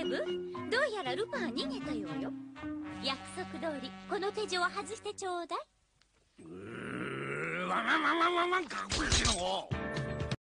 ブ、どうやらルパンは逃げたようよ。約束通りこの手錠を外してちょうだい。 ワンワンワンワンワンかっこいいの。